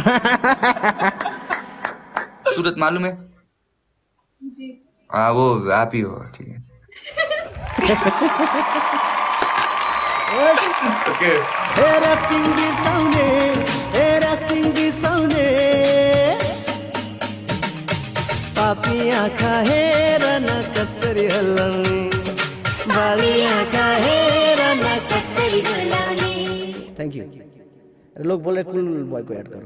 सूरत मालूम है जी। हाँ वो आप ही हो ठीक है ओके पापी आँखा हेर न कसरी हल्लाउने बाली आँखा हेर न कसरी हल्लाउने। Thank you. लोग बोल रहे कूल बॉय को ऐड करो।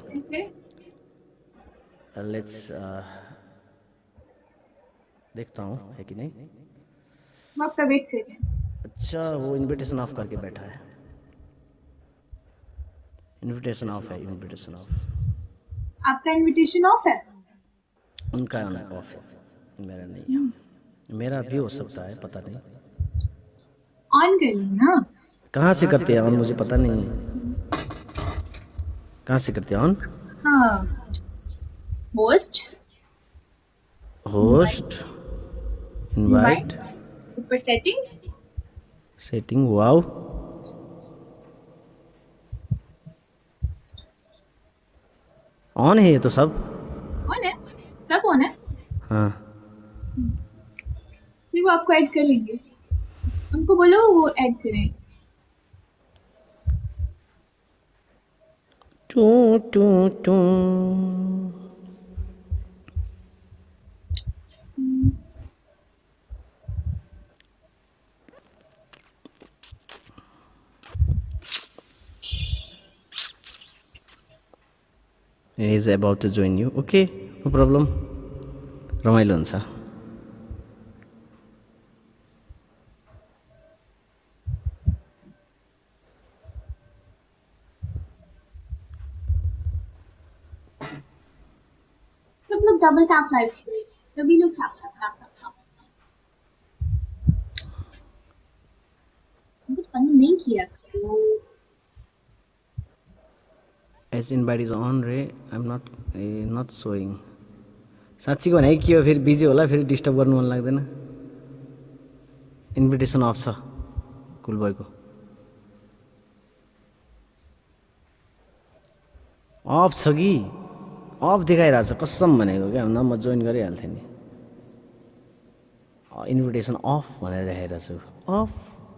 लेट्स देखता हूँ है कि नहीं। हम आपका वेट कर रहे हैं। अच्छा वो इनविटेशन ऑफ करके बैठा है। इनविटेशन ऑफ है, इनविटेशन ऑफ। आपका इनविटेशन ऑफ है? उनका ऑफ है, मेरा नहीं है। मेरा भी हो सकता है, पता नहीं। ऑन कर लेना। कहाँ से करते हैं ऑन, मुझे पता नहीं है। कहाँ से करते हैं ऑन? हाँ होस्ट इनवाइट ऊपर सेटिंग वाओ ऑन है ये तो सब ऑन है, सब ऑन है। हाँ फिर वो आपको ऐड कर लेंगे, उनको बोलो वो ऐड करें। Two two two He is about to join you. Okay, no problem. रमाइलो हुन्छ। सब लोग डबल टैप लाइव सभी लोग टैप टैप टैप टैप। कुछ बंद नहीं किया। As invite is on रे, I'm not showing. साँच्चीको भने के हो फेरि बिजी होला, फेरि डिस्टर्ब गर्नु मन लाग्दैन। इन्भिटेसन अफ छ कुल बॉय को। अफ छ कि अफ देखाइरहेछ कसम भनेको क्या, न म जोइन गरिहाल्थेँ नि। इन्भिटेसन अफ भनेर देखाइरहेछु off.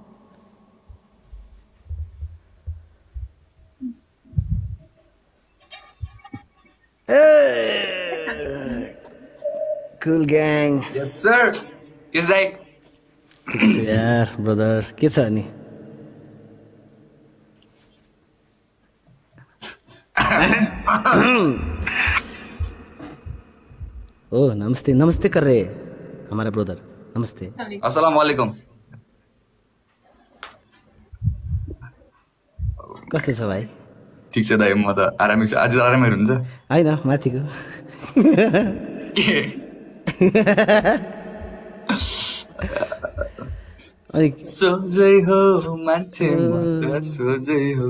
Cool gang. Yes sir. Is that? ठिक छ यार ब्रदर, के छ अनि? ओ नमस्ते नमस्ते कर रहे हमारा ब्रदर, नमस्ते। अस्सलाम वालेकुम। कस्तो छ भाइ? ठीक छ दाइ, म त आरामै छु। आज आरामै हुनुहुन्छ? हैन माथिको। अनि सोझै हो मान्छे म त सोझै हो।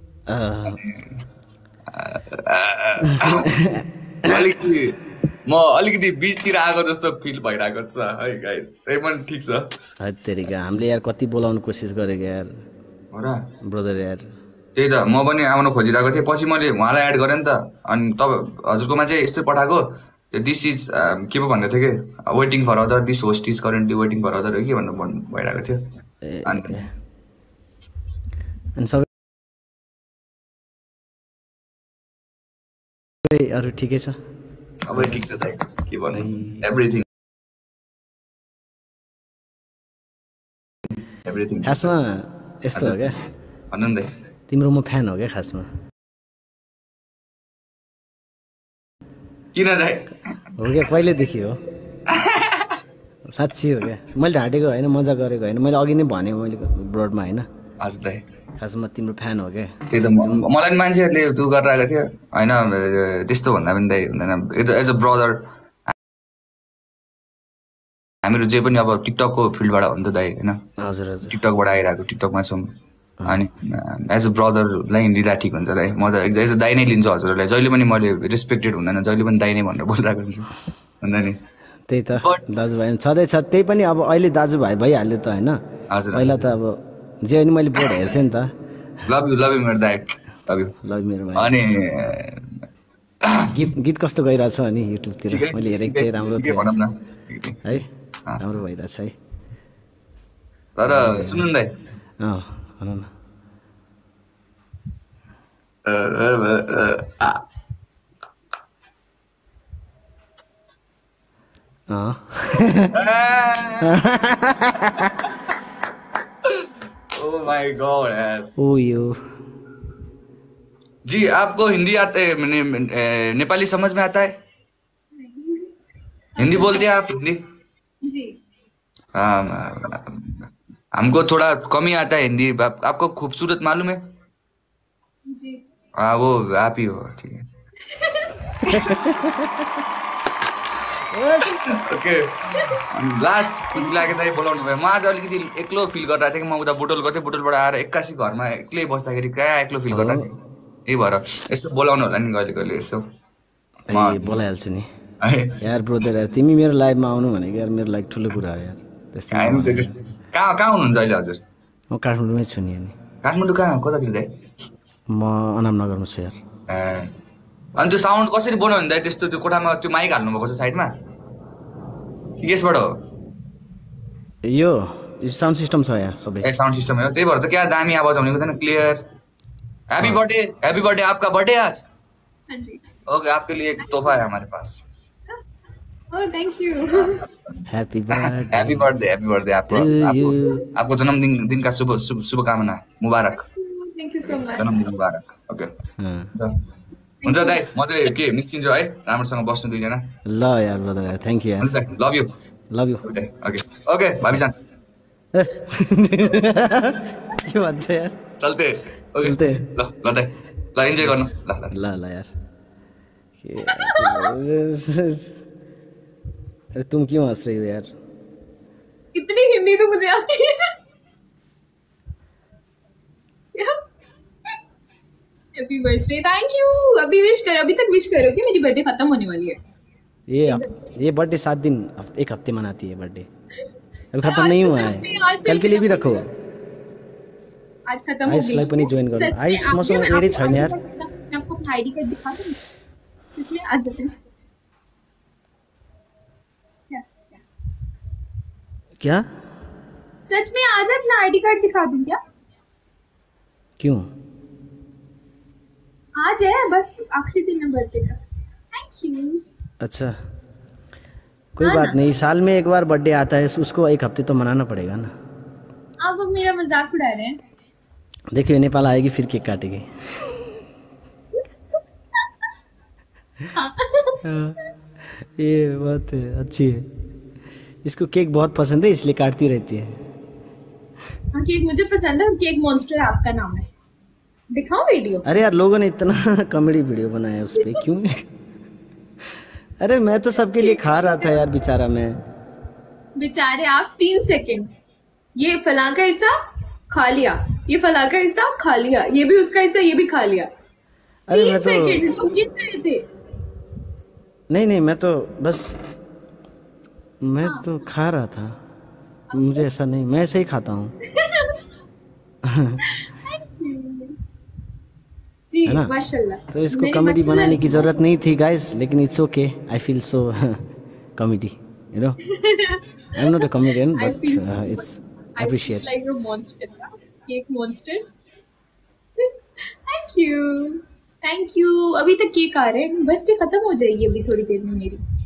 अलिकति बीचतिर आएको जस्तो फिल भइरहेको छ है गाइस। त्यही पनि ठिक छ। हत्तेरिका हामीले यार कति बोलाउनु कोसिस गरेको यार। हो र ब्रदर यार। त्यही त म पनि आउन खोजिरहेको थिएँ, पछि मैले उहाँलाई एड गरेँ नि त। अनि हजुरकोमा चाहिँ यस्तै पठाएको, दिस इज के पो भन्दै थियो कि waiting for other, this host is currently waiting for other के भन्नु भइरहेको थियो। अनि सबै अरू ठिकै छ? सबै ठिक छ दाइ, के भन्नु, एभ्रिथिङ खासमा यस्तो हो क्या। भन्नु नि दाइ। तिम्रो म फ्यान हो क्या खासमा। किन दाइ? हो क्या पहिल्यैदेखि हो। साँच्ची हो क्या, मैले ढाँटेको होइन, मजा गरेको होइन, मैले अघि नै भने मैले ब्रडमा होइन। हजुर दाइ, खासमा तिम्रो फ्यान हो क्या। त्यही त मलाई मान्छेहरूले दु गरिरहेको थियो होइन, त्यस्तो भन्दा पनि दाइ हुँदैन। एज अ ब्रदर हामीहरू जे पनि अब टिकटकको फिल्डबाट हो नि त दाइ होइन। हजुर हजुर, टिकटकबाट आइरहेको, टिकटकमा छौँ। अनि एज अ ब्रदरलाई लिँदा ठिक हुन्छ दाइ। म त एज अ दाइ नै लिन्छु हजुरहरूलाई। जहिले पनि मैले रेस्पेक्टेड हुँदैन, जहिले पनि दाइ नै भनेर बोलिरहेको हुन्छु भन्दा नि। त्यही त दाजुभाइ छँदैछ, त्यही पनि अब अहिले दाजुभाइ भइहाल्यो त होइन। हजुर, पहिला त अब जे पनि मैले बोर्ड हेर्थेँ नि त। लभ यु मेरो दाइ, लभ यु मेरो भाइ। अनि गीत कस्तो गइरहेछ अनि युट्युबतिर मैले हेरेको थिएँ राम्रो थियो भनौँ न है राम्रो भइरहेछ है तर सुन्नु न दाइ भनौँ न Oh my God यार यो जी आपको हिंदी आते नेपाली समझ में आता है हिंदी बोलते हैं आप हिंदी जी हमको थोड़ा कम ही आता है हिंदी आपको खूबसूरत मालूम है जी हाँ वो आप ही हो ठीक है ओके लास्ट कुछ लाग्यो बोलाउनु भयो म आज अलिकति एक्लो फिल गरिरहेको थिएँ कि म उता बुटोल गर्थेँ बुटोलबाट आएर 81 घरमा एक्लै बस्दाखेरि कहाँ एक्लो फिल गरिरहेको थिएँ यही भएर यस्तो बोलाउनु होला नि कहिले कहिले यसो बोलाइहाल्छु नि यार ब्रोदर यार तिमी मेरो लाइभमा आउनु भनेको यार मेरो लागि ठुलो कुरा हो यार कहाँ हुनुहुन्छ अहिले हजुर म काठमाडौँमै छु नि अनि काठमाडौँ कहाँ कतातिर दाइ म अनामनगरमा छु यार अनि त्यो साउन्ड कसरी बनाउनु दाइ त्यस्तो त्यो कोठामा त्यो माइक हाल्नु भएको छ साइडमा कि यसबाट हो यो साउन्ड सिस्टम छ यहाँ सबै ए साउन्ड सिस्टम हो त्यही भएर त क्या दामी आवाज आउने हुँदैन क्लियर हैप्पी बर्थडे आपका बर्थडे आज हाँ जी ओके आपके लिए एक तोहफा है हमारे पास oh thank you happy birthday आपको जन्मदिन का शुभकामना मुबारक थैंक यू सो मच जन्मदिन मुबारक ओके हुन्छ दाइ म चाहिँ के निस्किन्छु है राम्रोसँग बस्नु दुईजना ल यार ब्रदर यार थ्यांक यू यार लभ यू ओके ओके भाबीजान के भन्छ यार चल्ते चल्ते ल दाइ ल इन्जोय गर्नु ल ल यार अरे तुम क्यों हंस रही हो यार इतनी हिंदी तो मुझे आती है हैप्पी बर्थडे थैंक यू अभी विश करो अभी तक विश करो कि मेरी बर्थडे खत्म होने वाली है ये बर्थडे 7 दिन एक हफ्ते मनाती है बर्थडे अभी खत्म नहीं हुआ है कल के लिए भी रखो आज खत्म हो गई पनि जोइन गर्नु आइस मसँग एडै छैन यार मैं आपको अपना आईडी कार्ड दिखा दूं सच में आज जाते हैं क्या सच में आज अपना आईडी कार्ड दिखा दूं क्या क्यों आज है बस आखिरी दिन है बर्थडे का थैंक यू अच्छा कोई बात नहीं साल में एक बार बर्थडे आता है उसको एक हफ्ते तो मनाना पड़ेगा ना आप अब मेरा मजाक उड़ा रहे हैं देखिए नेपाल आएगी फिर केक काटेगी ये बात है अच्छी है इसको केक बहुत पसंद है इसलिए काटती रहती है हाँ केक मुझे पसंद है केक मॉन्स्टर आपका नाम है दिखाओ वीडियो अरे यार लोगों ने इतना कॉमेडी वीडियो बनाया उस पे क्यों अरे मैं तो सबके लिए खा रहा था यार बेचारा मैं बेचारे आप 3 सेकंड ये फलां का हिस्सा खा लिया ये फलां का हिस्सा खा लिया ये भी उसका हिस्सा ये भी खा लिया 3 सेकंड गिन रहे थे नहीं मैं तो बस मैं तो खा रहा था मुझे ऐसा नहीं मैं ऐसे ही खाता हूँ जी माशाल्लाह तो इसको कॉमेडी बनाने की जरूरत नहीं थी गाइस लेकिन it's okay I feel so comedy you know I am not a comedian but it's appreciate like a monster cake monster thank you अभी तक केक आ रहे हैं बर्थडे खत्म हो जाएगी अभी थोड़ी देर में मेरी